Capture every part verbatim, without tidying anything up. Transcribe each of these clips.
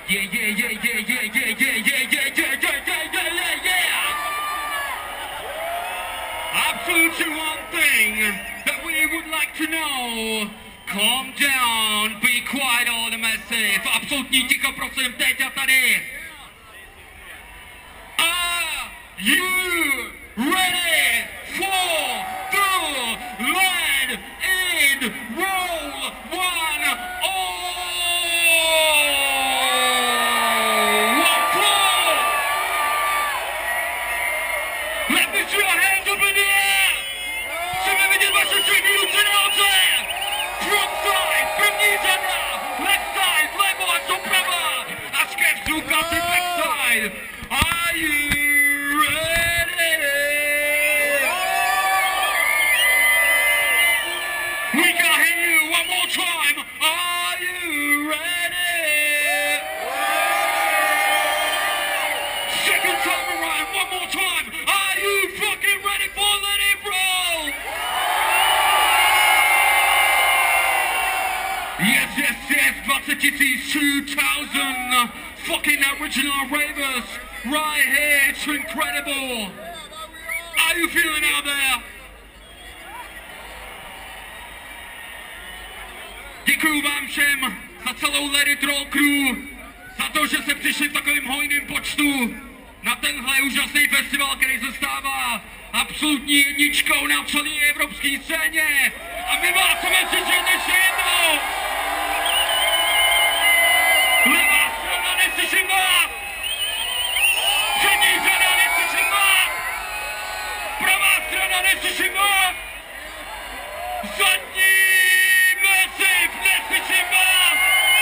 Yeah, yeah, yeah, yeah, yeah, yeah, yeah, yeah, yeah, yeah, yeah, yeah, yeah, yeah, yeah. Absolutely one thing that we would like to know. Calm down, be quiet all the massive. Absolutně ticho, prosím, teď a tady. Are you ready for the lead in roll one? Oh! Are you ready? We can hear you one more time. Are you ready? Second time around, one more time. Are you fucking ready for Let It Roll? Yes, yes, yes, twenty tisíc, two thousand fucking original ravers right here. It's incredible. How you feeling out there? Děkuju vám všem za celou Let It Roll crew, za to, že se přišli v takovým hojným počtu na tenhle úžasný festival, který se stává absolutní jedničkou na celé evropské scéně. A my vás chceme slyšet ještě jednou. Levá strana, neslyším vás! Přední řada, neslyším vás! Pravá strana, neslyším vás! Zadní mesiv, neslyším vás!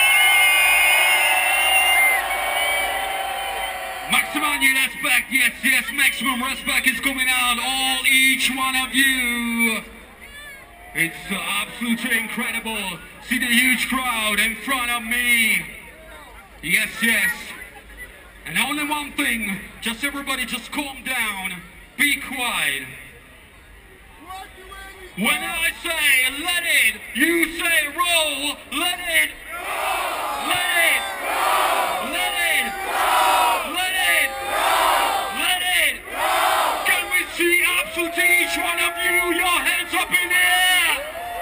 Maximální respect, yes, yes, maximum respect is coming out, all, each one of you! It's absolutely incredible. See the huge crowd in front of me. Yes, yes. And only one thing, just everybody just calm down, be quiet. When I say let it, you say roll, let it, roll. Let it, roll. Let it, roll. Let it, roll. Let it, roll. Can we see absolutely each one of you, your hands up in the air?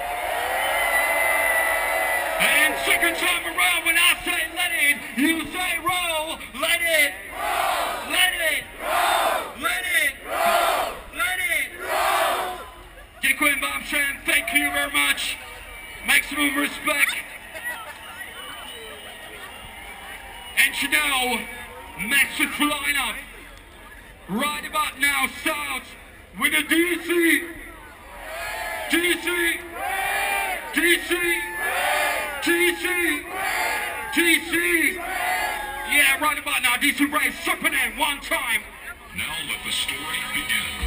And second time around when I say let it, you say roll, let it, roll, let it, roll, let it, roll, let it, roll. Děkujem vám všem, thank you very much, maximum respect. And you know, massive lineup, right about now starts with a D C, D C, D C, D C, D C. Yeah, right about now, D C Rave, jumping in one time. Now let the story begin.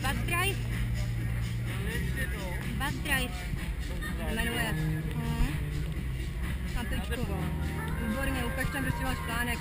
Bad Drive. Bad Drive. Jmenuje. Hmm. Na tyčku. Výborně, ukaž tam prosím váš plánek.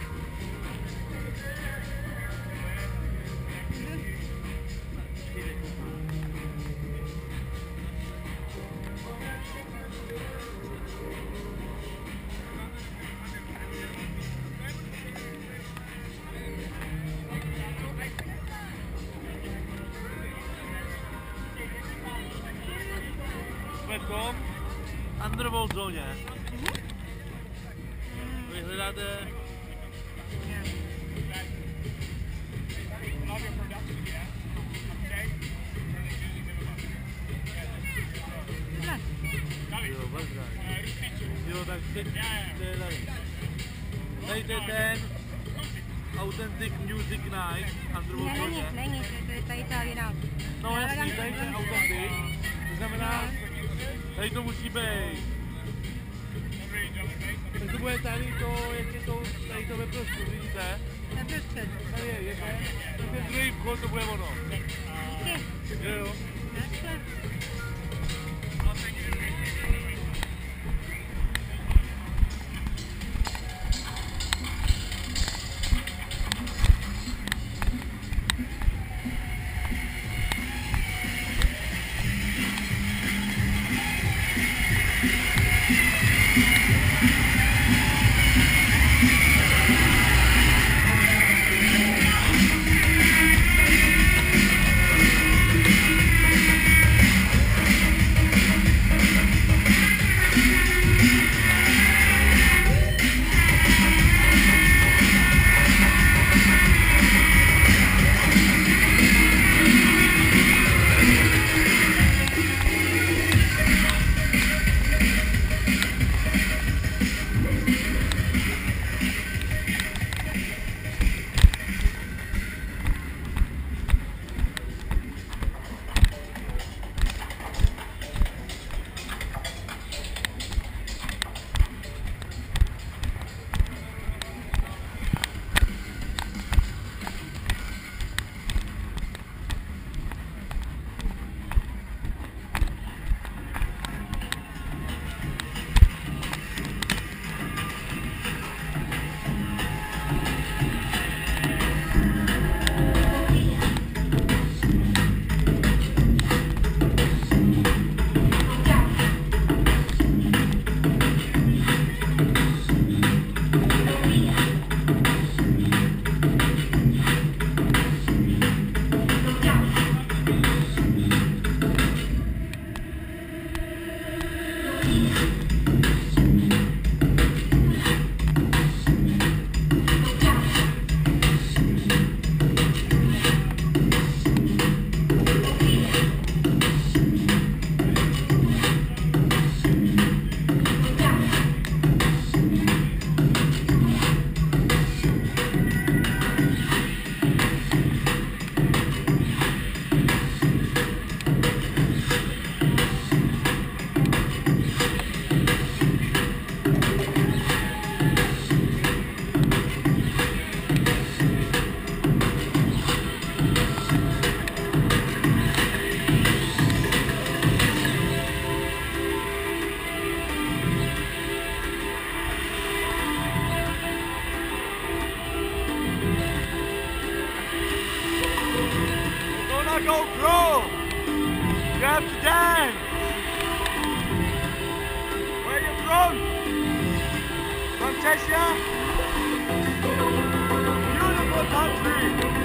Tom, underworld zóně. Mhm. Vy hledáte... Jo, Bazdra. Jo, tak teď jde tady. Tady je ten Authentic Music Night, underworld Ne, zóně. není, není, to je tady ta jiná. No jasný, tady ten Authentic. To znamená, tady to musí být. Tak to bude tady to, jak je to, tady to ve prostředí, vidíte? Neprostřed. Tady je, je to, to je druhý vchod, to bude ono. Díky. Jo, jo. Naschle. Go pro! You have to dance! Where are you from? From Cheshire? Beautiful country!